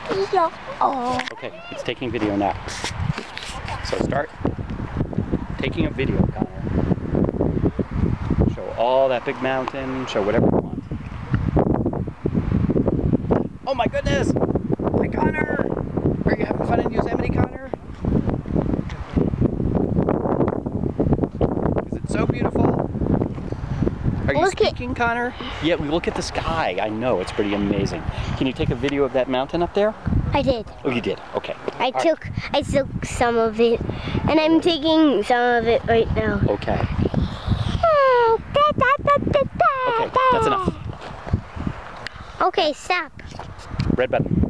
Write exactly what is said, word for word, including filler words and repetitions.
Yeah. Oh. Okay, it's taking video now. So start taking a video, Connor. Show all that big mountain, show whatever you want. Oh my goodness! Hi, Connor! Are you having fun in Yosemite, Connor? Is it so beautiful? Are you Look speaking, it. Connor? Yeah, we look at the sky. I know, it's pretty amazing. Can you take a video of that mountain up there? I did. Oh, you did? Okay. I All took right. I took some of it, and I'm taking some of it right now. Okay. Okay, that's enough. Okay, stop. Red button.